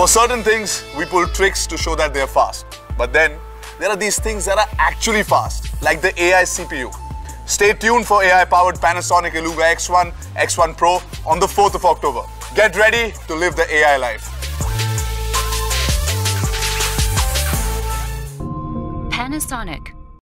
For certain things, we pull tricks to show that they're fast. But then, there are these things that are actually fast, like the AI CPU. Stay tuned for AI-powered Panasonic Eluga X1, X1 Pro on the 4th of October. Get ready to live the AI life. Panasonic.